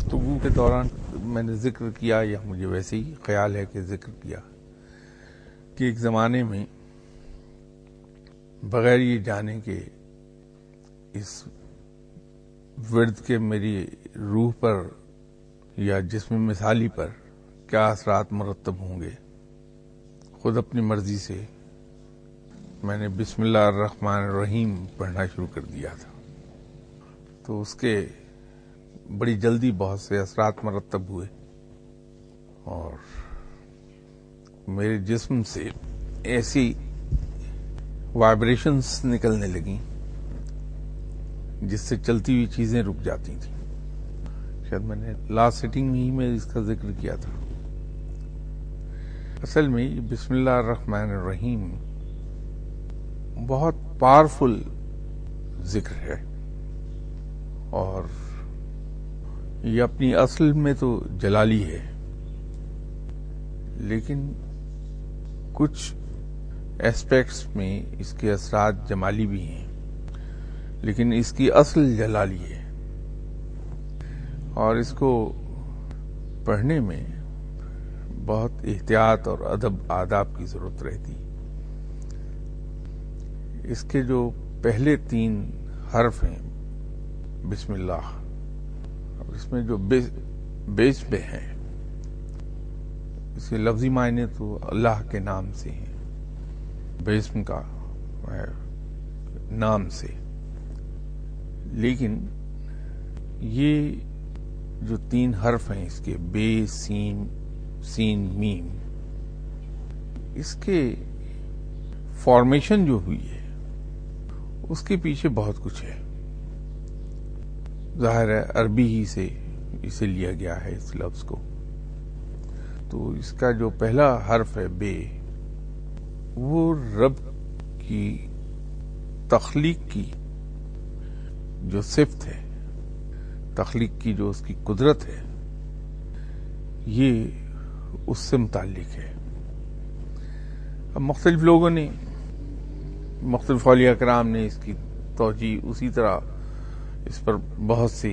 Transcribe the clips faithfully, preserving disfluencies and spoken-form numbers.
گفتگو کے دوران میں نے ذکر کیا یا مجھے ویسے ہی خیال ہے کہ ذکر کیا کہ ایک زمانے میں بغیر یہ جانے کہ اس ورد کے میری روح پر یا جسم مثالی پر کیا اثرات مرتب ہوں گے، خود اپنی مرضی سے میں نے بسم اللہ الرحمن الرحیم پڑھنا شروع کر دیا تھا، تو اس کے بڑی جلدی بہت سے اثرات مرتب ہوئے اور میرے جسم سے ایسی وائبریشنز نکلنے لگیں جس سے چلتی ہوئی چیزیں رک جاتی تھیں۔ شاید میں نے لاسٹ سیٹنگ میں ہی میں اس کا ذکر کیا تھا۔ اصل میں یہ بسم اللہ الرحمن الرحیم بہت پاورفل ذکر ہے اور یہ اپنی اصل میں تو جلالی ہے، لیکن کچھ ایسپیکٹس میں اس کے اثرات جمالی بھی ہیں، لیکن اس کی اصل جلالی ہے اور اس کو پڑھنے میں بہت احتیاط اور ادب آداب کی ضرورت رہتی۔ اس کے جو پہلے تین حرف ہیں بسم اللہ، اور اس میں جو بیس پہ ہیں اس کے لفظی معنی تو اللہ کے نام سے ہیں، بیسم کا نام سے، لیکن یہ جو تین حرف ہیں اس کے بے سین سین میم، اس کے فارمیشن جو ہوئی ہے اس کے پیچھے بہت کچھ ہے۔ ظاہر ہے عربی ہی سے اسے لیا گیا ہے اس لفظ کو، تو اس کا جو پہلا حرف ہے بے، وہ رب کی تخلیق کی جو صفت ہے، تخلیق کی جو اس کی قدرت ہے، یہ اس سے متعلق ہے۔ اب مختلف لوگوں نے، مختلف اولیاء کرام نے اس کی توجیہ اسی طرح اس پر بہت سی،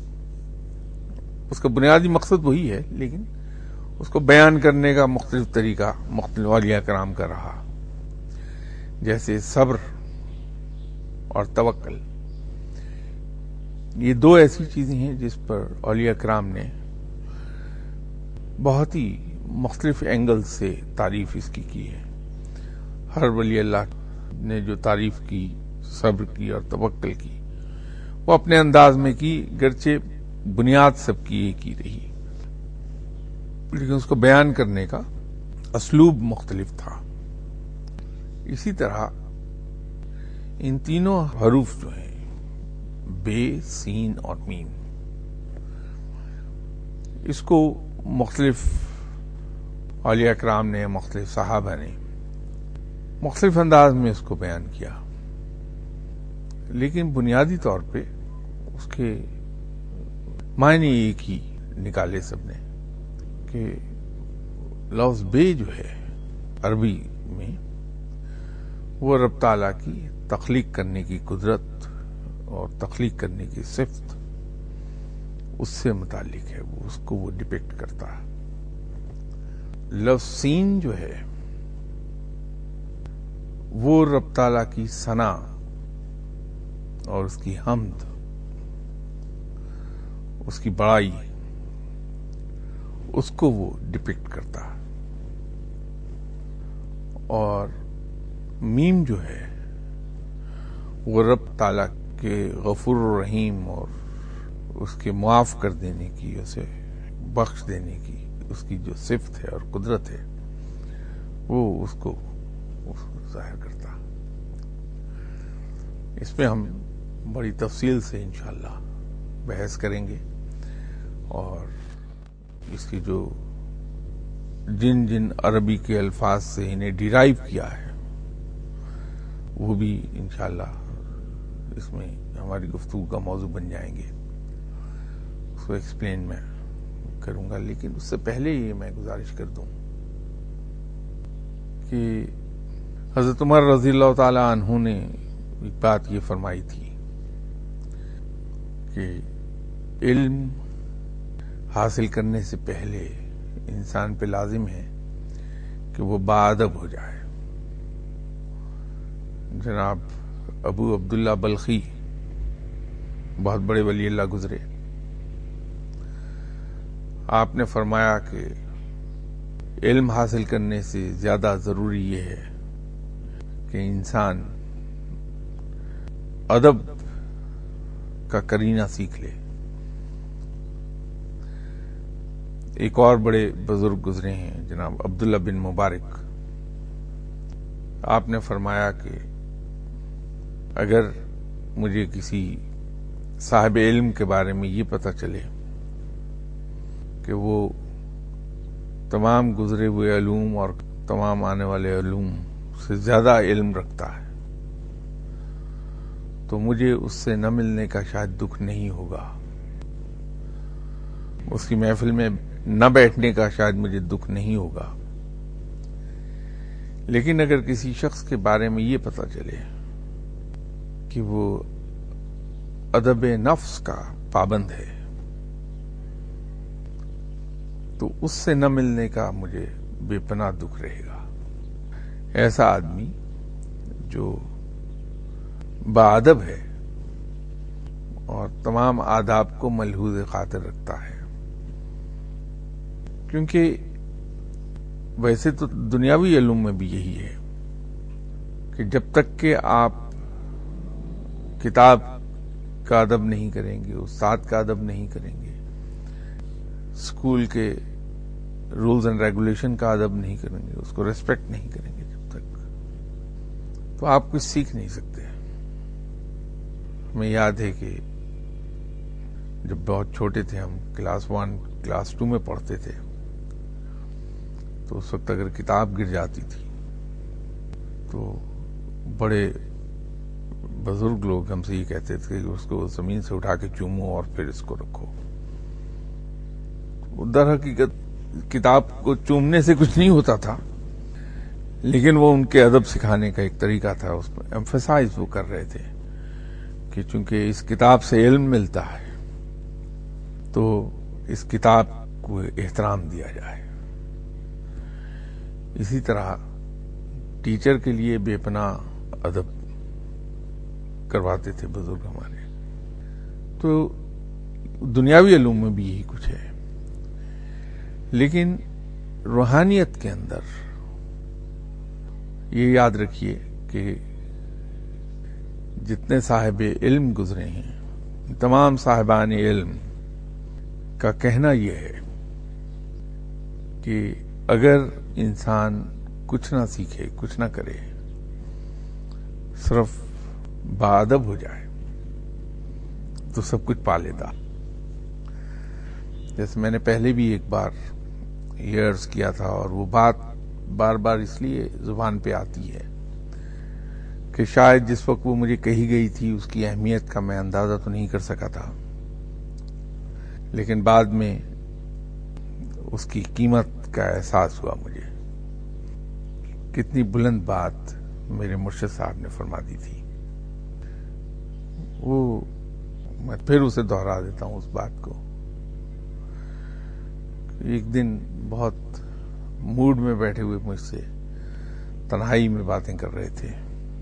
اس کا بنیادی مقصد وہی ہے، لیکن اس کو بیان کرنے کا مختلف طریقہ مختلف اولیاء کرام کا رہا، جیسے صبر اور توکل۔ یہ دو ایسی چیزیں ہیں جس پر اولیاء کرام نے بہت ہی مختلف اینگل سے تعریف اس کی کی ہے۔ ہر ولی اللہ نے جو تعریف کی صبر کی اور توکل کی وہ اپنے انداز میں کی، گرچہ بنیاد سب کی ایک ہی رہی، لیکن اس کو بیان کرنے کا اسلوب مختلف تھا۔ اسی طرح ان تینوں حروف جو ہیں بے، سین اور میم، اس کو مختلف اولیاء کرام نے، مختلف صحابہ نے مختلف انداز میں اس کو بیان کیا، لیکن بنیادی طور پہ اس کے معنی ایک ہی نکالے سب نے کہ لفظ بے جو ہے عربی میں وہ رب تعالیٰ کی تخلیق کرنے کی قدرت اور تخلیق کرنے کی صفت اس سے متعلق ہے، وہ اس کو وہ ڈپکٹ کرتا ہے۔ لفظ سین جو ہے وہ رب تعالیٰ کی ثنا اور اس کی حمد، اس کی بڑائی، اس کو وہ ڈپکٹ کرتا ہے، اور میم جو ہے وہ رب تعالیٰ کے غفور الرحیم اور اس کے معاف کر دینے کی، اسے بخش دینے کی اس کی جو صفت ہے اور قدرت ہے، وہ اس کو اس کو ظاہر کرتا۔ اس میں ہم بڑی تفصیل سے انشاءاللہ بحث کریں گے، اور اس کی جو جن جن عربی کے الفاظ سے انہیں ڈیرائیو کیا ہے وہ بھی انشاءاللہ اس میں ہماری گفتگو کا موضوع بن جائیں گے، اس کو ایکسپلین میں کروں گا۔ لیکن اس سے پہلے یہ میں گزارش کر دوں کہ حضرت عمر رضی اللہ تعالی عنہ نے ایک بات یہ فرمائی تھی کہ علم حاصل کرنے سے پہلے انسان پہ لازم ہے کہ وہ با-ادب ہو جائے. جناب ابو عبداللہ بلخی بہت بڑے ولی اللہ گزرے. آپ نے فرمایا کہ علم حاصل کرنے سے زیادہ ضروری یہ ہے کہ انسان ادب کا کرینہ سیکھ لے. ایک اور بڑے بزرگ گزرے ہیں جناب عبداللہ بن مبارک. آپ نے فرمایا کہ اگر مجھے کسی صاحب علم کے بارے میں یہ پتہ چلے کہ وہ تمام گزرے ہوئے علوم اور تمام آنے والے علوم سے زیادہ علم رکھتا ہے تو مجھے اس سے نہ ملنے کا شاید دکھ نہیں ہوگا، اس کی محفل میں نہ بیٹھنے کا شاید مجھے دکھ نہیں ہوگا. لیکن اگر کسی شخص کے بارے میں یہ پتہ چلے کہ وہ ادب نفس کا پابند ہے تو اس سے نہ ملنے کا مجھے بے پناہ دکھ رہے گا. ایسا آدمی جو با-ادب ہے اور تمام آداب کو ملحوظ خاطر رکھتا ہے. کیونکہ ویسے تو دنیاوی علوم میں بھی یہی ہے کہ جب تک کہ آپ کتاب کا ادب نہیں کریں گے، استاد کا ادب نہیں کریں گے، اسکول کے رولز اینڈ ریگولیشن کا ادب نہیں کریں گے، اس کو ریسپیکٹ نہیں کریں گے جب تک، تو آپ کچھ سیکھ نہیں سکتے. ہمیں یاد ہے کہ جب بہت چھوٹے تھے ہم کلاس ون کلاس ٹو میں پڑھتے تھے تو اس وقت اگر کتاب گر جاتی تھی تو بڑے بزرگ لوگ ہم سے یہ کہتے تھے کہ اس کو زمین سے اٹھا کے چومو اور پھر اس کو رکھو. در حقیقت کتاب کو چومنے سے کچھ نہیں ہوتا تھا، لیکن وہ ان کے ادب سکھانے کا ایک طریقہ تھا. اس میں ایمفیسائز وہ کر رہے تھے کہ چونکہ اس کتاب سے علم ملتا ہے تو اس کتاب کو احترام دیا جائے. اسی طرح ٹیچر کے لیے بے پناہ ادب کرواتے تھے بزرگ ہمارے. تو دنیاوی علوم میں بھی یہی کچھ ہے، لیکن روحانیت کے اندر یہ یاد رکھیے کہ جتنے صاحب علم گزرے ہیں، تمام صاحبان علم کا کہنا یہ ہے کہ اگر انسان کچھ نہ سیکھے، کچھ نہ کرے، صرف با-ادب ہو جائے تو سب کچھ پا لیتا. جیسے میں نے پہلے بھی ایک بار یہ عرض کیا تھا اور وہ بات بار بار اس لیے زبان پہ آتی ہے کہ شاید جس وقت وہ مجھے کہی گئی تھی اس کی اہمیت کا میں اندازہ تو نہیں کر سکا تھا، لیکن بعد میں اس کی قیمت کا احساس ہوا مجھے. کتنی بلند بات میرے مرشد صاحب نے فرما دی تھی. وہ میں پھر اسے دہرا دیتا ہوں اس بات کو. ایک دن بہت موڈ میں بیٹھے ہوئے مجھ سے تنہائی میں باتیں کر رہے تھے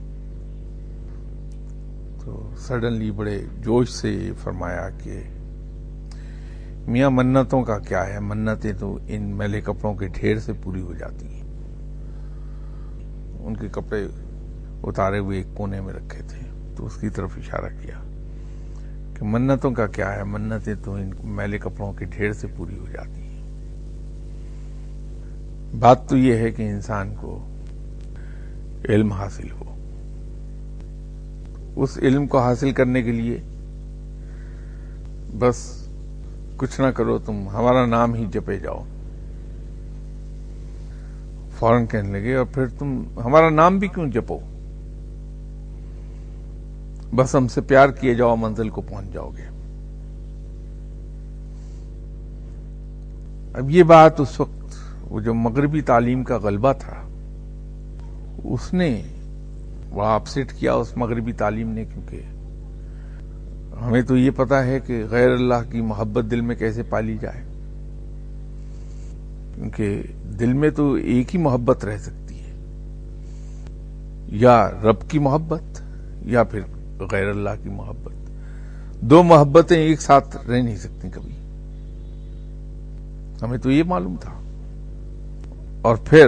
تو سڈنلی بڑے جوش سے یہ فرمایا کہ میاں منتوں کا کیا ہے، منتیں تو ان میلے کپڑوں کے ڈھیر سے پوری ہو جاتی ہیں. ان کے کپڑے اتارے ہوئے ایک کونے میں رکھے تھے تو اس کی طرف اشارہ کیا کہ منتوں کا کیا ہے، منتیں تو ان میلے کپڑوں کے ڈھیر سے پوری ہو جاتی ہیں. بات تو یہ ہے کہ انسان کو علم حاصل ہو. اس علم کو حاصل کرنے کے لیے بس کچھ نہ کرو، تم ہمارا نام ہی جپے جاؤ. فوراً کہنے لگے اور پھر تم ہمارا نام بھی کیوں جپو، بس ہم سے پیار کیے جاؤ، منزل کو پہنچ جاؤ گے. اب یہ بات اس وقت وہ جو مغربی تعلیم کا غلبہ تھا اس نے وہ اپسیٹ کیا اس مغربی تعلیم نے، کیونکہ ہمیں تو یہ پتا ہے کہ غیر اللہ کی محبت دل میں کیسے پالی جائے. کیونکہ دل میں تو ایک ہی محبت رہ سکتی ہے، یا رب کی محبت یا پھر غیر اللہ کی محبت. دو محبتیں ایک ساتھ رہ نہیں سکتی کبھی. ہمیں تو یہ معلوم تھا. اور پھر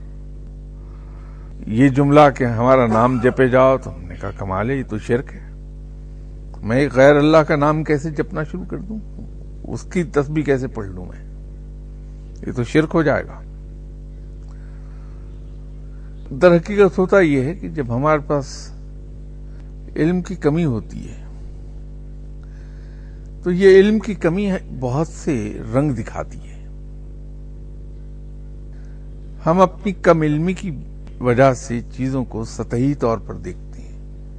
یہ جملہ کہ ہمارا نام جپے جاؤ، تو ہم نے کہا کمال ہے، یہ تو شرک ہے. میں ایک غیر اللہ کا نام کیسے جپنا شروع کر دوں؟ اس کی تسبیح کیسے پڑھ لوں میں؟ یہ تو شرک ہو جائے گا. در حقیقت ہوتا یہ ہے کہ جب ہمارے پاس علم کی کمی ہوتی ہے تو یہ علم کی کمی بہت سے رنگ دکھاتی ہے. ہم اپنی کم علمی کی وجہ سے چیزوں کو سطحی طور پر دیکھتے ہیں،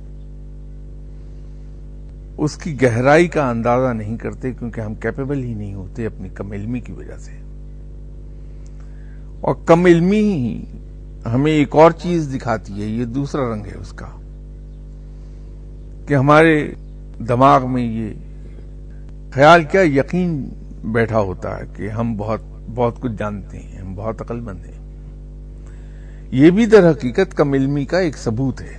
اس کی گہرائی کا اندازہ نہیں کرتے، کیونکہ ہم کیپیبل ہی نہیں ہوتے اپنی کم علمی کی وجہ سے. اور کم علمی ہی ہمیں ایک اور چیز دکھاتی ہے، یہ دوسرا رنگ ہے اس کا، کہ ہمارے دماغ میں یہ خیال کیا یقین بیٹھا ہوتا ہے کہ ہم بہت بہت کچھ جانتے ہیں، ہم بہت عقل مند ہیں. یہ بھی در حقیقت کم علمی کا ایک ثبوت ہے.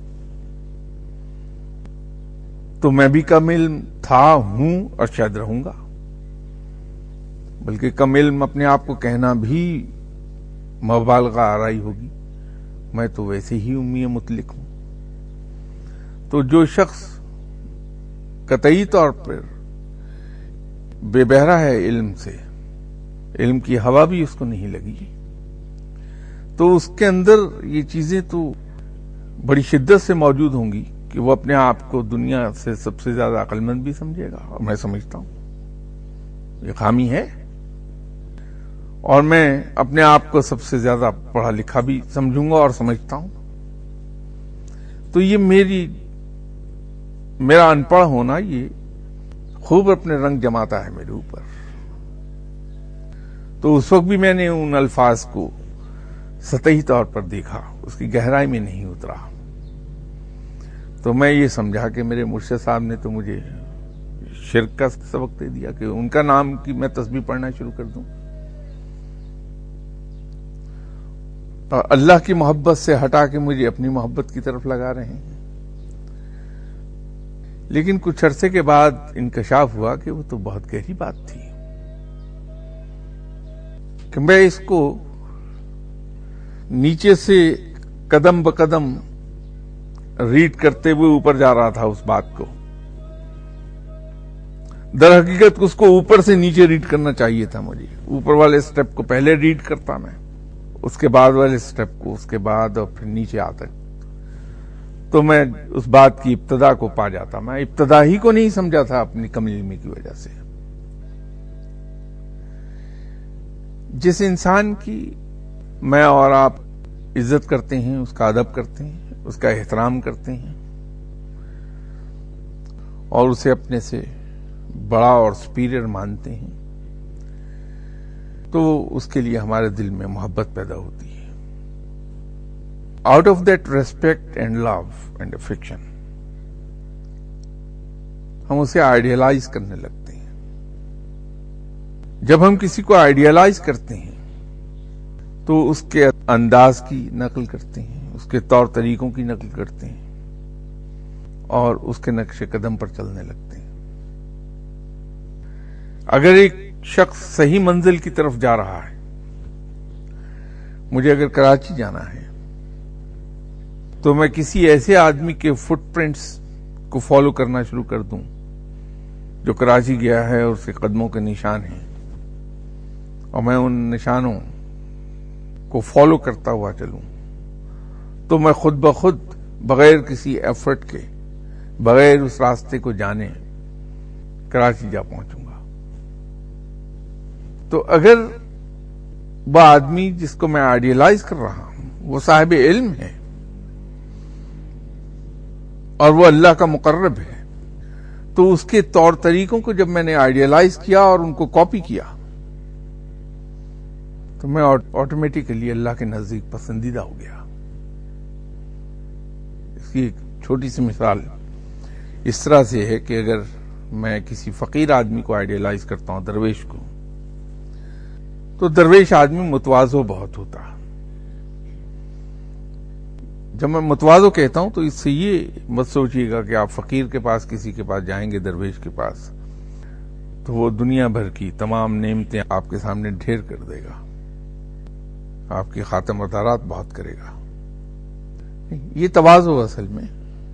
تو میں بھی کم علم تھا، ہوں اور شاید رہوں گا. بلکہ کم علم اپنے آپ کو کہنا بھی مبالغہ آرائی ہوگی. میں تو ویسے ہی امی مطلق ہوں. تو جو شخص قطعی طور پر بے بہرا ہے علم سے، علم کی ہوا بھی اس کو نہیں لگی، تو اس کے اندر یہ چیزیں تو بڑی شدت سے موجود ہوں گی کہ وہ اپنے آپ کو دنیا سے سب سے زیادہ عقل مند بھی سمجھے گا. اور میں سمجھتا ہوں یہ خامی ہے، اور میں اپنے آپ کو سب سے زیادہ پڑھا لکھا بھی سمجھوں گا اور سمجھتا ہوں. تو یہ میری میرا ان پڑھ ہونا یہ خوب اپنے رنگ جماتا ہے میرے اوپر. تو اس وقت بھی میں نے ان الفاظ کو سطحی طور پر دیکھا، اس کی گہرائی میں نہیں اترا. تو میں یہ سمجھا کہ میرے مرشد صاحب نے تو مجھے شرک کا سبق دے دیا کہ ان کا نام کی میں تسبیح پڑھنا شروع کر دوں. اور اللہ کی محبت سے ہٹا کے مجھے اپنی محبت کی طرف لگا رہے ہیں. لیکن کچھ عرصے کے بعد انکشاف ہوا کہ وہ تو بہت گہری بات تھی، کہ میں اس کو نیچے سے قدم بقدم ریڈ کرتے ہوئے اوپر جا رہا تھا اس بات کو. در حقیقت اس کو اوپر سے نیچے ریڈ کرنا چاہیے تھا مجھے. اوپر والے سٹیپ کو پہلے ریڈ کرتا میں، اس کے بعد والے سٹیپ کو اس کے بعد، اور پھر نیچے آتا، تو میں اس بات کی ابتدا کو پا جاتا. میں ابتدا ہی کو نہیں سمجھا تھا اپنی کم علمی کی وجہ سے. جس انسان کی میں اور آپ عزت کرتے ہیں، اس کا ادب کرتے ہیں، اس کا احترام کرتے ہیں، اور اسے اپنے سے بڑا اور سپیریئر مانتے ہیں، تو اس کے لیے ہمارے دل میں محبت پیدا ہوتی ہے. Out of that respect and love and affection ہم اسے آئیڈیلائز کرنے لگتے ہیں. جب ہم کسی کو آئیڈیلائز کرتے ہیں تو اس کے انداز کی نقل کرتے ہیں، اس کے طور طریقوں کی نقل کرتے ہیں، اور اس کے نقش قدم پر چلنے لگتے ہیں. اگر ایک شخص صحیح منزل کی طرف جا رہا ہے، مجھے اگر کراچی جانا ہے تو میں کسی ایسے آدمی کے فٹ پرنٹس کو فالو کرنا شروع کر دوں جو کراچی گیا ہے اور اس کے قدموں کے نشان ہیں، اور میں ان نشانوں کو فالو کرتا ہوا چلوں، تو میں خود بخود بغیر کسی ایفرٹ کے، بغیر اس راستے کو جانے کراچی جا پہنچوں گا. تو اگر وہ آدمی جس کو میں آئیڈیلائز کر رہا ہوں وہ صاحب علم ہے اور وہ اللہ کا مقرب ہے، تو اس کے طور طریقوں کو جب میں نے آئیڈیلائز کیا اور ان کو کاپی کیا تو میں آٹومیٹیکلی اللہ کے نزدیک پسندیدہ ہو گیا. اس کی ایک چھوٹی سی مثال اس طرح سے ہے کہ اگر میں کسی فقیر آدمی کو آئیڈیلائز کرتا ہوں، درویش کو، تو درویش آدمی متواضع بہت ہوتا ہے. جب میں متواضع کہتا ہوں تو اس سے یہ مت سوچیے گا کہ آپ فقیر کے پاس کسی کے پاس جائیں گے، درویش کے پاس، تو وہ دنیا بھر کی تمام نعمتیں آپ کے سامنے ڈھیر کر دے گا، آپ کی خاطر مدارات بہت کرے گا. یہ تواضع اصل میں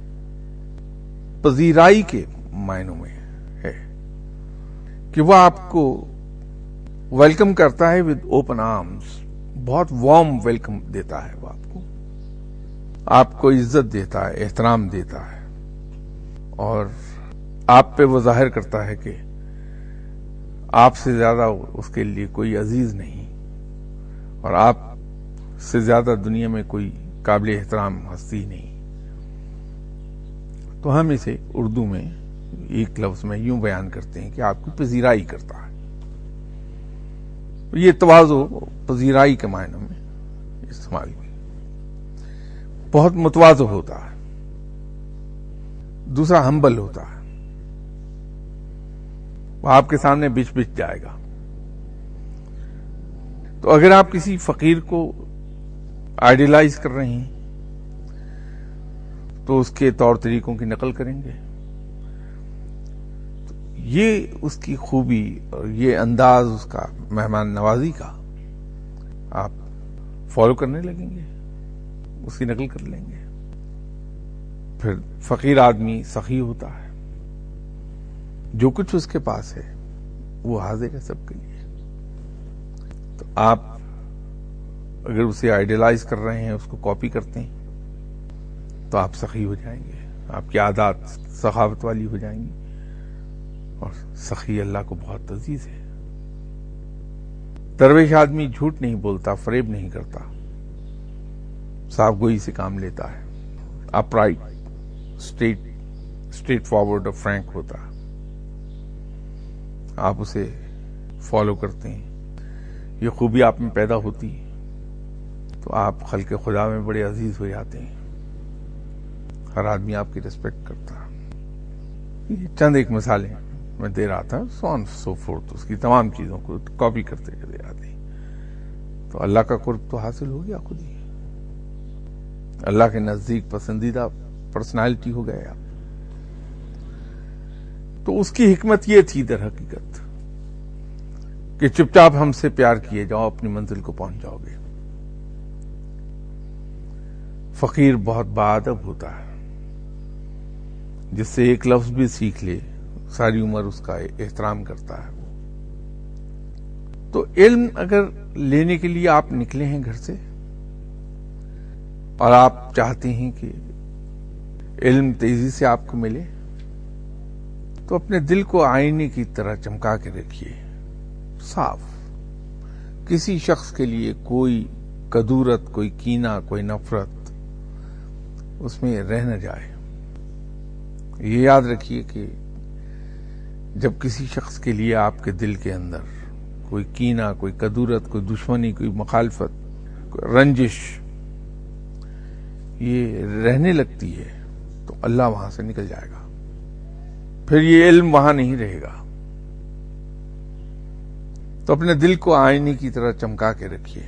پذیرائی کے معنوں میں ہے کہ وہ آپ کو ویلکم کرتا ہے ود اوپن آرمز، بہت وارم ویلکم دیتا ہے، وہ آپ کو آپ کو عزت دیتا ہے، احترام دیتا ہے، اور آپ پہ وہ ظاہر کرتا ہے کہ آپ سے زیادہ اس کے لیے کوئی عزیز نہیں، اور آپ سے زیادہ دنیا میں کوئی قابل احترام ہستی نہیں. تو ہم اسے اردو میں ایک لفظ میں یوں بیان کرتے ہیں کہ آپ کی پذیرائی کرتا ہے. یہ تواضع پذیرائی کے معنی میں استعمال ہوئی. بہت متواضع ہوتا ہے. دوسرا ہمبل ہوتا ہے، وہ آپ کے سامنے بچ بچ جائے گا. تو اگر آپ کسی فقیر کو آئیڈیلائز کر رہے ہیں تو اس کے طور طریقوں کی نقل کریں گے. یہ اس کی خوبی اور یہ انداز اس کا مہمان نوازی کا آپ فالو کرنے لگیں گے، اس کی نقل کر لیں گے. پھر فقیر آدمی سخی ہوتا ہے، جو کچھ اس کے پاس ہے وہ حاضر ہے سب کے لیے. تو آپ اگر اسے آئیڈیلائز کر رہے ہیں، اس کو کاپی کرتے ہیں، تو آپ سخی ہو جائیں گے، آپ کی عادات سخاوت والی ہو جائیں گی. اور سخی اللہ کو بہت عزیز ہے. درویش آدمی جھوٹ نہیں بولتا، فریب نہیں کرتا، صاف گوئی سے کام لیتا ہے، upright, straight straightforward اور فرینک ہوتا ہے. آپ اسے فالو کرتے ہیں، یہ خوبی آپ میں پیدا ہوتی ہے تو آپ خلق خدا میں بڑے عزیز ہو جاتے ہیں. ہر آدمی آپ کی ریسپیکٹ کرتا ہے. یہ چند ایک مثالیں میں دے رہا تھا، سو آن سو فورتھ، اس کی تمام چیزوں کو کاپی کرتے چلے جاتے ہیں. تو اللہ کا قرب تو حاصل ہو گیا خود ہی، اللہ کے نزدیک پسندیدہ پرسنالٹی ہو گئے آپ. تو اس کی حکمت یہ تھی در حقیقت کہ چپ چاپ ہم سے پیار کیے جاؤ، اپنی منزل کو پہنچ جاؤ گے. فقیر بہت با-ادب ہوتا ہے، جس سے ایک لفظ بھی سیکھ لے ساری عمر اس کا احترام کرتا ہے. تو علم اگر لینے کے لیے آپ نکلے ہیں گھر سے اور آپ چاہتے ہیں کہ علم تیزی سے آپ کو ملے، تو اپنے دل کو آئینے کی طرح چمکا کے رکھیے، صاف. کسی شخص کے لیے کوئی کدورت، کوئی کینہ، کوئی نفرت اس میں رہ نہ جائے. یہ یاد رکھیے کہ جب کسی شخص کے لیے آپ کے دل کے اندر کوئی کینہ، کوئی کدورت، کوئی دشمنی، کوئی مخالفت، کوئی رنجش یہ رہنے لگتی ہے تو اللہ وہاں سے نکل جائے گا، پھر یہ علم وہاں نہیں رہے گا. تو اپنے دل کو آئینے کی طرح چمکا کے رکھیے.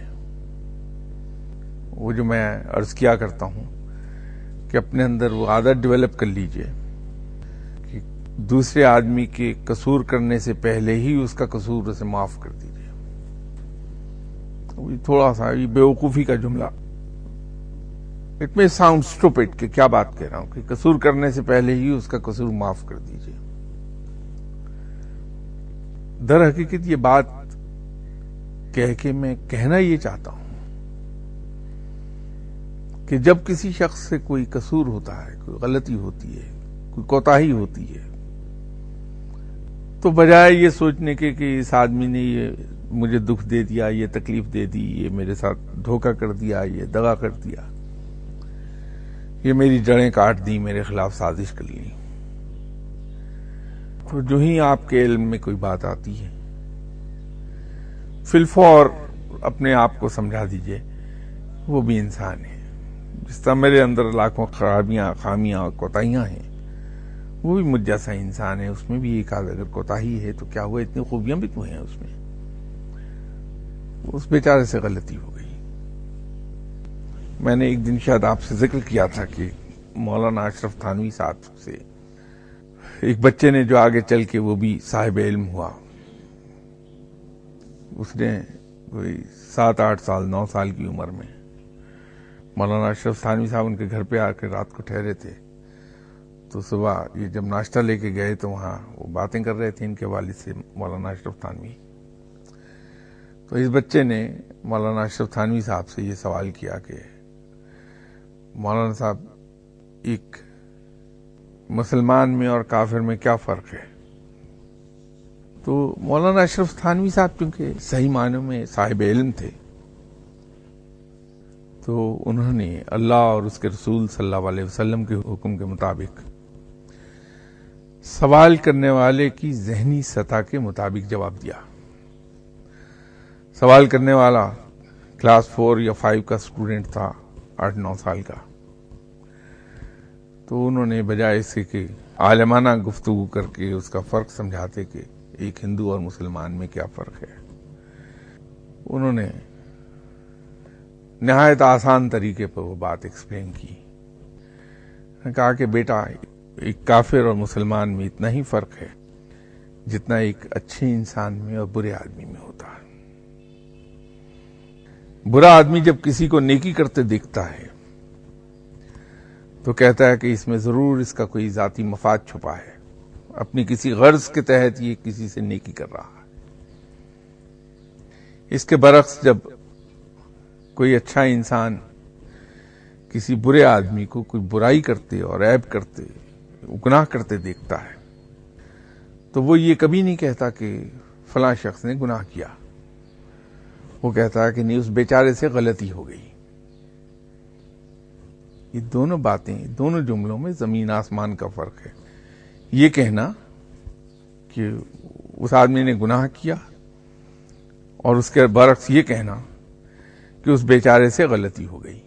وہ جو میں عرض کیا کرتا ہوں کہ اپنے اندر وہ عادت ڈیولپ کر لیجئے کہ دوسرے آدمی کے قصور کرنے سے پہلے ہی اس کا قصور اسے معاف کر دیجئے. تھوڑا سا یہ بیوقوفی کا جملہ، اٹ میں ساؤنڈ اسٹوپڈ کہ کیا بات کہہ رہا ہوں، کہ قصور کرنے سے پہلے ہی اس کا قصور معاف کر دیجئے. در حقیقت یہ بات کہہ کے میں کہنا یہ چاہتا ہوں کہ جب کسی شخص سے کوئی قصور ہوتا ہے، کوئی غلطی ہوتی ہے، کوئی کوتاہی ہوتی ہے، تو بجائے یہ سوچنے کے کہ اس آدمی نے یہ مجھے دکھ دے دیا، یہ تکلیف دے دی، یہ میرے ساتھ دھوکہ کر دیا، یہ دغا کر دیا، یہ میری جڑیں کاٹ دی، میرے خلاف سازش کر لی، تو جو ہی آپ کے علم میں کوئی بات آتی ہے فی الفور اپنے آپ کو سمجھا دیجئے وہ بھی انسان ہے. جس طرح میرے اندر لاکھوں خرابیاں، خامیاں اور کوتاہیاں ہیں، وہ بھی مجھ جیسا انسان ہے، اس میں بھی ایک آدھ اگر کوتاہی ہے تو کیا ہوا، اتنی خوبیاں بھی تو ہیں اس میں. اس بیچارے سے غلطی ہو گئی. میں نے ایک دن شاید آپ سے ذکر کیا تھا کہ مولانا اشرف تھانوی صاحب سے ایک بچے نے جو آگے چل کے وہ بھی صاحب علم ہوا، اس نے کوئی سات آٹھ سال نو سال کی عمر میں مولانا اشرف تھانوی صاحب ان کے گھر پہ آ کے رات کو ٹھہرے تھے، تو صبح یہ جب ناشتہ لے کے گئے تو وہاں وہ باتیں کر رہے تھے ان کے والد سے، مولانا اشرف تھانوی. تو اس بچے نے مولانا اشرف تھانوی صاحب سے یہ سوال کیا کہ مولانا صاحب، ایک مسلمان میں اور کافر میں کیا فرق ہے؟ تو مولانا اشرف تھانوی صاحب کیونکہ صحیح معنوں میں صاحب علم تھے، تو انہوں نے اللہ اور اس کے رسول صلی اللہ علیہ وسلم کے حکم کے مطابق سوال کرنے والے کی ذہنی سطح کے مطابق جواب دیا. سوال کرنے والا کلاس فور یا فائیو کا اسٹوڈنٹ تھا، آٹھ نو سال کا. تو انہوں نے بجائے اس کے کہ عالمانہ گفتگو کر کے اس کا فرق سمجھاتے کہ ایک ہندو اور مسلمان میں کیا فرق ہے، انہوں نے نہایت آسان طریقے پر وہ بات ایکسپلین کی. کہا کہ بیٹا، ایک کافر اور مسلمان میں اتنا ہی فرق ہے جتنا ایک اچھے انسان میں اور برے آدمی میں ہوتا ہے. برا آدمی جب کسی کو نیکی کرتے دیکھتا ہے تو کہتا ہے کہ اس میں ضرور اس کا کوئی ذاتی مفاد چھپا ہے، اپنی کسی غرض کے تحت یہ کسی سے نیکی کر رہا ہے. اس کے برعکس جب کوئی اچھا انسان کسی برے آدمی کو کوئی برائی کرتے اور عیب کرتے، گناہ کرتے دیکھتا ہے تو وہ یہ کبھی نہیں کہتا کہ فلاں شخص نے گناہ کیا، وہ کہتا ہے کہ نہیں، اس بیچارے سے غلطی ہو گئی. یہ دونوں باتیں، دونوں جملوں میں زمین آسمان کا فرق ہے. یہ کہنا کہ اس آدمی نے گناہ کیا اور اس کے برعکس یہ کہنا کہ اس بیچارے سے غلطی ہو گئی.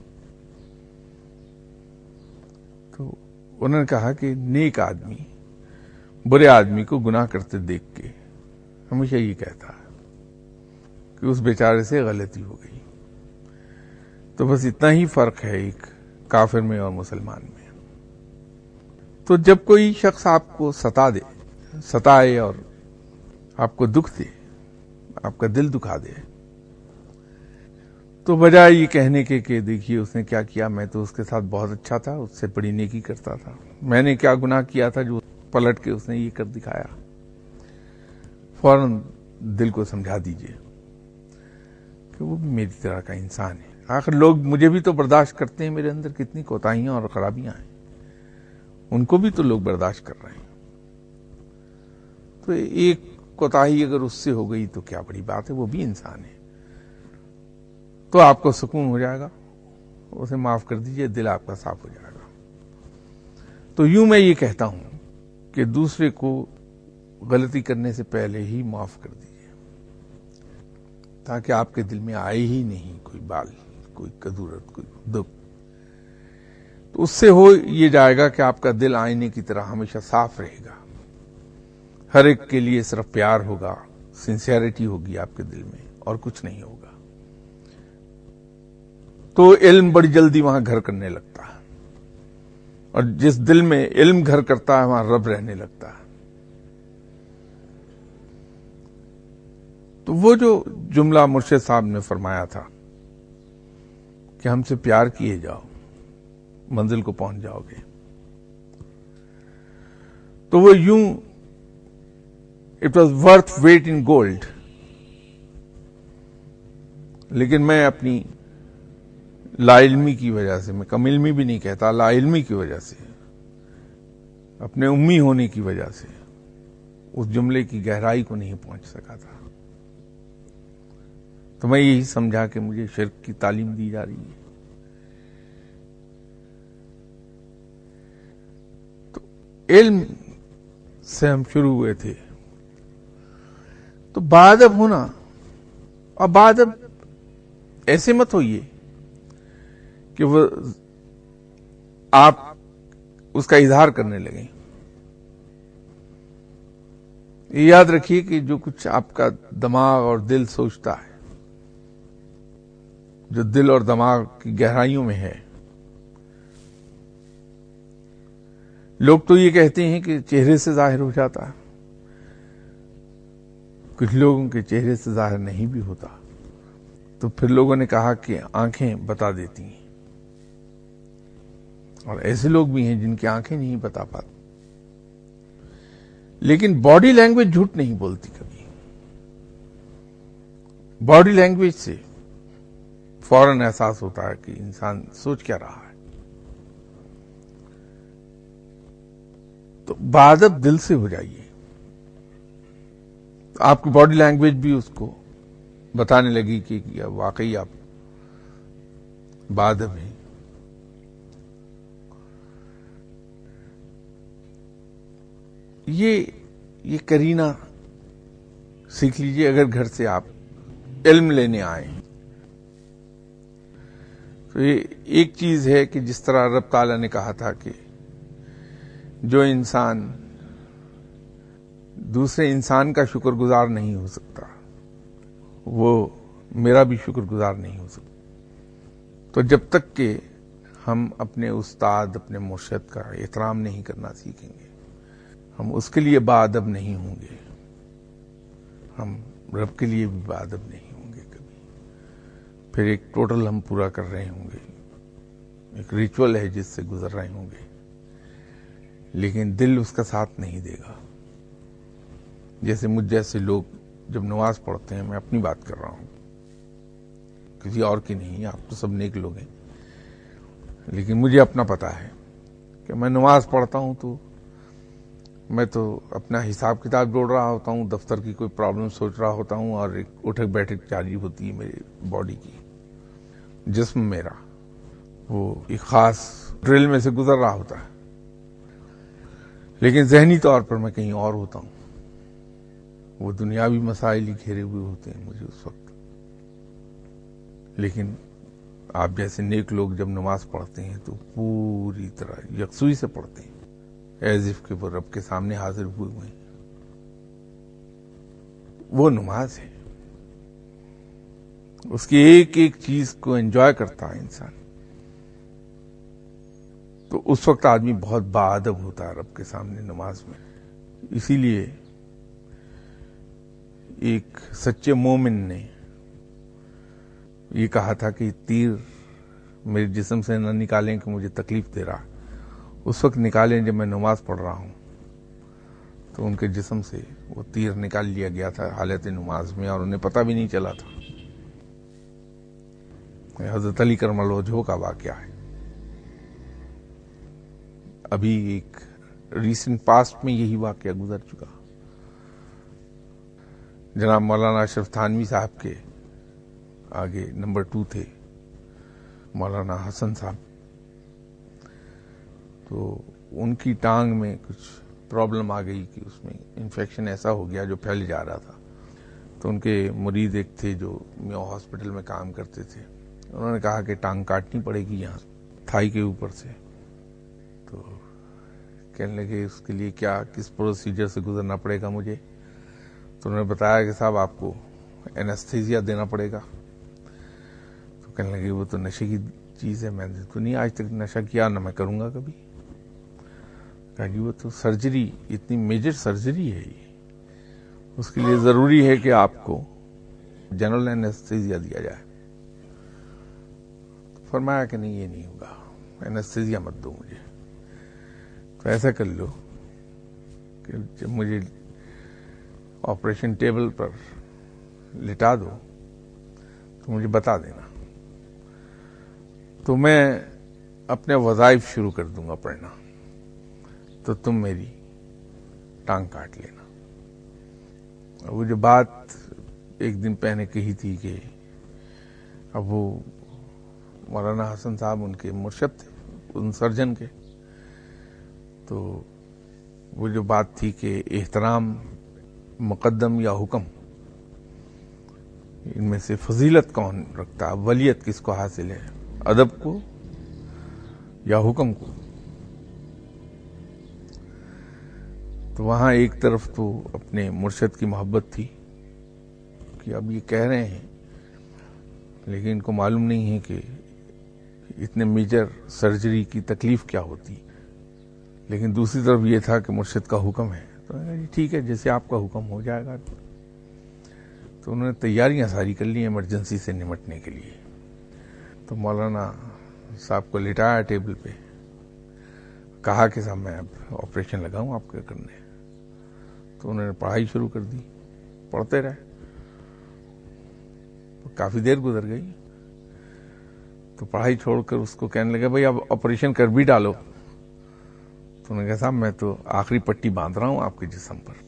تو انہوں نے کہا کہ نیک آدمی برے آدمی کو گناہ کرتے دیکھ کے ہمیشہ یہ کہتا ہے کہ اس بیچارے سے غلطی ہو گئی. تو بس اتنا ہی فرق ہے ایک کافر میں اور مسلمان میں. تو جب کوئی شخص آپ کو ستا دے، ستائے اور آپ کو دکھ دے، آپ کا دل دکھا دے، تو بجائے یہ کہنے کے کہ دیکھیے اس نے کیا کیا، میں تو اس کے ساتھ بہت اچھا تھا، اس سے بڑی نیکی کرتا تھا، میں نے کیا گناہ کیا تھا جو پلٹ کے اس نے یہ کر دکھایا، فوراً دل کو سمجھا دیجئے کہ وہ بھی میری طرح کا انسان ہے. آخر لوگ مجھے بھی تو برداشت کرتے ہیں، میرے اندر کتنی کوتاہیاں اور خرابیاں ہیں، ان کو بھی تو لوگ برداشت کر رہے ہیں. تو ایک کوتاہی اگر اس سے ہو گئی تو کیا بڑی بات ہے، وہ بھی انسان ہے. تو آپ کو سکون ہو جائے گا، اسے معاف کر دیجئے، دل آپ کا صاف ہو جائے گا. تو یوں میں یہ کہتا ہوں کہ دوسرے کو غلطی کرنے سے پہلے ہی معاف کر دیجئے، تاکہ آپ کے دل میں آئے ہی نہیں کوئی بال، کوئی کدورت، کوئی دکھ. تو اس سے ہو یہ جائے گا کہ آپ کا دل آئینے کی طرح ہمیشہ صاف رہے گا، ہر ایک کے لیے صرف پیار ہوگا، سنسیئرٹی ہوگی آپ کے دل میں، اور کچھ نہیں ہوگا. تو علم بڑی جلدی وہاں گھر کرنے لگتا ہے، اور جس دل میں علم گھر کرتا ہے وہاں رب رہنے لگتا ہے. تو وہ جو جملہ مرشد صاحب نے فرمایا تھا کہ ہم سے پیار کیے جاؤ، منزل کو پہنچ جاؤ گے، تو وہ یوں it was worth weight in gold. لیکن میں اپنی لا علمی کی وجہ سے، میں کم علمی بھی نہیں کہتا، لا علمی کی وجہ سے، اپنے امی ہونے کی وجہ سے اس جملے کی گہرائی کو نہیں پہنچ سکا تھا. تو میں یہی سمجھا کہ مجھے شرک کی تعلیم دی جا رہی ہے. تو علم سے ہم شروع ہوئے تھے. تو با-ادب ہونا، اور با-ادب ایسے مت ہوئیے کہ وہ آپ اس کا اظہار کرنے لگیں. یاد رکھیے کہ جو کچھ آپ کا دماغ اور دل سوچتا ہے جو دل اور دماغ کی گہرائیوں میں ہے. لوگ تو یہ کہتے ہیں کہ چہرے سے ظاہر ہو جاتا ہے، کچھ لوگوں کے چہرے سے ظاہر نہیں بھی ہوتا. تو پھر لوگوں نے کہا کہ آنکھیں بتا دیتی ہیں، اور ایسے لوگ بھی ہیں جن کی آنکھیں نہیں بتا پاتی. لیکن باڈی لینگویج جھوٹ نہیں بولتی کبھی. باڈی لینگویج سے فوراً احساس ہوتا ہے کہ انسان سوچ کیا رہا ہے. تو با-ادب دل سے ہو جائیے، آپ کی باڈی لینگویج بھی اس کو بتانے لگی کہ واقعی آپ با-ادب ہیں. یہ یہ کرینہ سیکھ لیجیے اگر گھر سے آپ علم لینے آئے ہیں. تو یہ ایک چیز ہے کہ جس طرح رب تعالیٰ نے کہا تھا کہ جو انسان دوسرے انسان کا شکر گزار نہیں ہو سکتا وہ میرا بھی شکر گزار نہیں ہو سکتا. تو جب تک کہ ہم اپنے استاد اپنے مرشد کا احترام نہیں کرنا سیکھیں گے، ہم اس کے لیے با-ادب نہیں ہوں گے، ہم رب کے لیے بھی با-ادب نہیں ہوں گے کبھی. پھر ایک ٹوٹل ہم پورا کر رہے ہوں گے، ایک ریچول ہے جس سے گزر رہے ہوں گے، لیکن دل اس کا ساتھ نہیں دے گا. جیسے مجھ جیسے لوگ جب نماز پڑھتے ہیں، میں اپنی بات کر رہا ہوں، کسی اور کی نہیں، آپ تو سب نیک لوگ ہیں، لیکن مجھے اپنا پتا ہے کہ میں نماز پڑھتا ہوں تو میں تو اپنا حساب کتاب جوڑ رہا ہوتا ہوں، دفتر کی کوئی پرابلم سوچ رہا ہوتا ہوں، اور ایک اٹھک بیٹھک جاری ہوتی ہے میری باڈی کی. جسم میرا وہ ایک خاص ڈرل میں سے گزر رہا ہوتا ہے، لیکن ذہنی طور پر میں کہیں اور ہوتا ہوں. وہ دنیاوی مسائل ہی گھیرے ہوئے ہوتے ہیں مجھے اس وقت. لیکن آپ جیسے نیک لوگ جب نماز پڑھتے ہیں تو پوری طرح یکسوئی سے پڑھتے ہیں، ایز اف کہ وہ رب کے سامنے حاضر ہوئے ہوئے ہیں. وہ نماز ہے، اس کی ایک ایک چیز کو انجوائے کرتا ہے انسان. تو اس وقت آدمی بہت با-ادب ہوتا ہے رب کے سامنے نماز میں. اسی لیے ایک سچے مومن نے یہ کہا تھا کہ تیر میرے جسم سے نہ نکالیں کہ مجھے تکلیف دے رہا. اس وقت نکالیں جب میں نماز پڑھ رہا ہوں. تو ان کے جسم سے وہ تیر نکال لیا گیا تھا حالت نماز میں، اور انہیں پتہ بھی نہیں چلا تھا. حضرت علی کرم اللہ وجہہ کا واقعہ ہے. ابھی ایک ریسنٹ پاسٹ میں یہی واقعہ گزر چکا. جناب مولانا اشرف تھانوی صاحب کے آگے نمبر ٹو تھے مولانا حسن صاحب. تو ان کی ٹانگ میں کچھ پرابلم آ گئی کہ اس میں انفیکشن ایسا ہو گیا جو پھیل جا رہا تھا. تو ان کے مرید ایک تھے جو میو ہاسپٹل میں کام کرتے تھے، انہوں نے کہا کہ ٹانگ کاٹنی پڑے گی یہاں تھائی کے اوپر سے. تو کہنے لگے اس کے لیے کیا کس پروسیجر سے گزرنا پڑے گا مجھے. تو انہوں نے بتایا کہ صاحب آپ کو اینستھیزیا دینا پڑے گا. تو کہنے لگے وہ تو نشے کی چیز ہے، میں نے تو نہیں آج تک نشہ کیا، نہ میں کروں گا کبھی. کہا جی وہ تو سرجری، اتنی میجر سرجری ہے یہ، اس کے لیے ضروری ہے کہ آپ کو جنرل اینستھیزیا دیا جائے. فرمایا کہ نہیں یہ نہیں ہوگا، اینستھیزیا مت دو مجھے. تو ایسا کر لو کہ جب مجھے آپریشن ٹیبل پر لٹا دو تو مجھے بتا دینا، تو میں اپنے وظائف شروع کر دوں گا پڑھنا، تو تم میری ٹانگ کاٹ لینا. وہ جو بات ایک دن پہلے کہی تھی کہ اب وہ مولانا حسن صاحب ان کے مرشد تھے، ان سرجن کے. تو وہ جو بات تھی کہ احترام مقدم یا حکم، ان میں سے فضیلت کون رکھتا ہے، ولیت کس کو حاصل ہے، ادب کو یا حکم کو. تو وہاں ایک طرف تو اپنے مرشد کی محبت تھی کہ اب یہ کہہ رہے ہیں لیکن ان کو معلوم نہیں ہے کہ اتنے میجر سرجری کی تکلیف کیا ہوتی. لیکن دوسری طرف یہ تھا کہ مرشد کا حکم ہے تو ٹھیک ہے جیسے آپ کا حکم ہو جائے گا. تو انہوں نے تیاریاں ساری کر لی ایمرجنسی سے نمٹنے کے لیے. تو مولانا صاحب کو لٹایا ٹیبل پہ, کہا کہ صاحب میں اب آپریشن لگاؤں آپ کے کرنے. تو انہوں نے پڑھائی شروع کر دی, پڑھتے رہے. کافی دیر گزر گئی تو پڑھائی چھوڑ کر اس کو کہنے لگا بھائی اب آپریشن کر بھی ڈالو. تو انہوں نے کہا صاحب میں تو آخری پٹی باندھ رہا ہوں آپ کے جسم پر,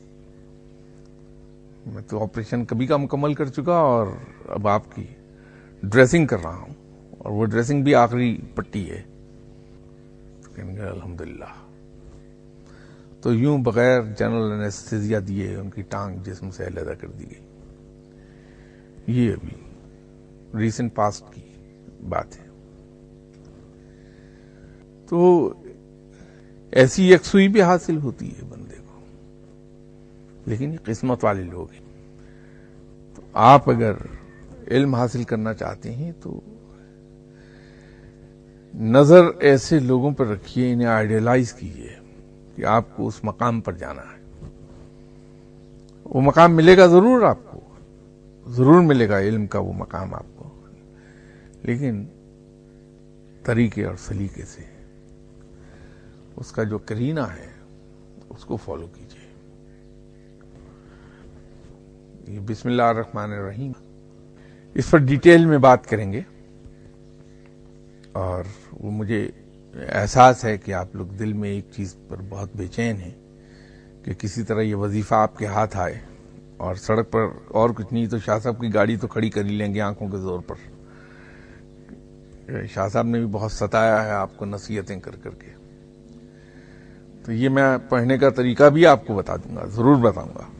میں تو آپریشن کبھی کا مکمل کر چکا اور اب آپ کی ڈریسنگ کر رہا ہوں, اور وہ ڈریسنگ بھی آخری پٹی ہے. تو کہنے لگا الحمدللہ. تو یوں بغیر جنرل انیستھیزیا دیے ان کی ٹانگ جسم سے علیحدہ کر دی گئی. یہ ابھی ریسنٹ پاسٹ کی بات ہے. تو ایسی یکسوئی بھی حاصل ہوتی ہے بندے کو, لیکن یہ قسمت والے لوگ ہیں. تو آپ اگر علم حاصل کرنا چاہتے ہیں تو نظر ایسے لوگوں پر رکھیے, انہیں آئیڈیلائز کیجیے کہ آپ کو اس مقام پر جانا ہے. وہ مقام ملے گا ضرور, آپ کو ضرور ملے گا علم کا وہ مقام آپ کو, لیکن طریقے اور سلیقے سے. اس کا جو کرینہ ہے اس کو فالو کیجیے. یہ بسم اللہ الرحمن الرحیم, اس پر ڈیٹیل میں بات کریں گے. اور وہ مجھے احساس ہے کہ آپ لوگ دل میں ایک چیز پر بہت بے چین ہیں کہ کسی طرح یہ وظیفہ آپ کے ہاتھ آئے, اور سڑک پر اور کچھ نہیں تو شاہ صاحب کی گاڑی تو کھڑی کر ہی لیں گے آنکھوں کے زور پر. شاہ صاحب نے بھی بہت ستایا ہے آپ کو نصیحتیں کر کر کے. تو یہ میں پڑھنے کا طریقہ بھی آپ کو بتا دوں گا, ضرور بتاؤں گا,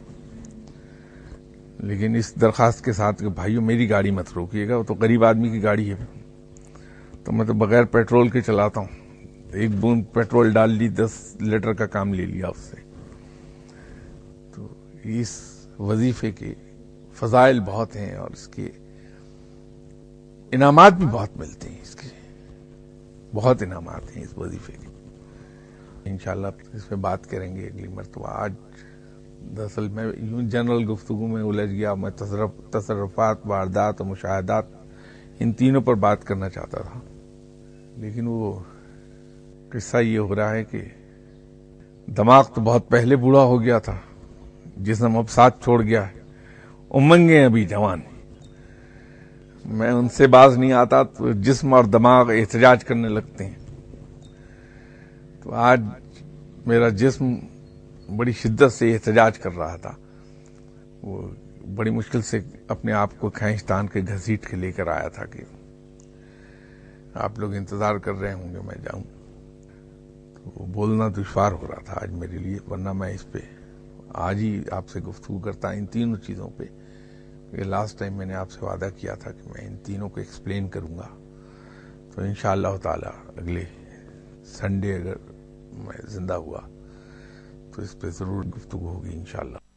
لیکن اس درخواست کے ساتھ کہ بھائیو میری گاڑی مت روکیے گا, وہ تو غریب آدمی کی گاڑی ہے, تو میں تو بغیر پیٹرول کے چلاتا ہوں. ایک بوند پیٹرول ڈال لی, دس لیٹر کا کام لے لیا اس سے. تو اس وظیفے کے فضائل بہت ہیں اور اس کے انعامات بھی بہت ملتے ہیں. اس کے بہت انعامات ہیں اس وظیفے کے. انشاءاللہ اس پہ بات کریں گے اگلی مرتبہ. آج دراصل میں یوں جنرل گفتگو میں الجھ گیا. میں تصرف تصرفات, واردات اور مشاہدات ان تینوں پر بات کرنا چاہتا تھا, لیکن وہ قصہ یہ ہو رہا ہے کہ دماغ تو بہت پہلے بوڑھا ہو گیا تھا, جسم اب ساتھ چھوڑ گیا ہے, امنگیں ابھی جوان. میں ان سے باز نہیں آتا تو جسم اور دماغ احتجاج کرنے لگتے ہیں. تو آج میرا جسم بڑی شدت سے احتجاج کر رہا تھا. وہ بڑی مشکل سے اپنے آپ کو کھینچ تان کے گھسیٹ کے لے کر آیا تھا کہ آپ لوگ انتظار کر رہے ہوں گے میں جاؤں. تو وہ بولنا دشوار ہو رہا تھا آج میرے لیے, ورنہ میں اس پہ آج ہی آپ سے گفتگو کرتا ان تینوں چیزوں پہ. کہ لاسٹ ٹائم میں نے آپ سے وعدہ کیا تھا کہ میں ان تینوں کو ایکسپلین کروں گا. تو انشاءاللہ تعالی اگلے سنڈے اگر میں زندہ ہوا تو اس پہ ضرور گفتگو ہوگی انشاءاللہ.